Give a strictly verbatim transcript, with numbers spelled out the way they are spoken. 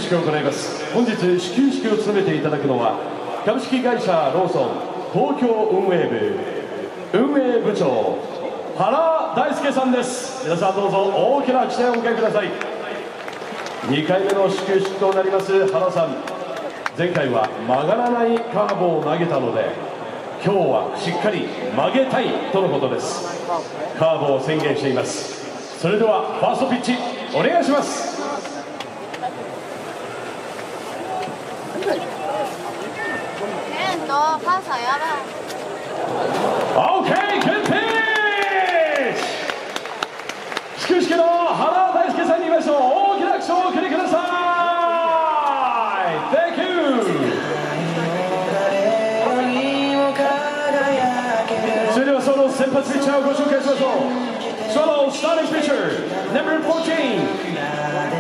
式を行います。本日始球式を務めていただくのは株式会社ローソン東京運営部運営部長原大輔さんです。皆さんどうぞ大きな拍手でお迎えください。にかいめの始球式となります原さん、前回は曲がらないカーブを投げたので今日はしっかり曲げたいとのことです。カーブを宣言しています。それではファーストピッチお願いします。オーケー、グッドピッチ。始球式の原大輔さんに言いましょう。大きな拍手をお送りください。 Thank you。 それではその先発ピッチャーをご紹介しましょう。Swallow starting pitcher number fourteen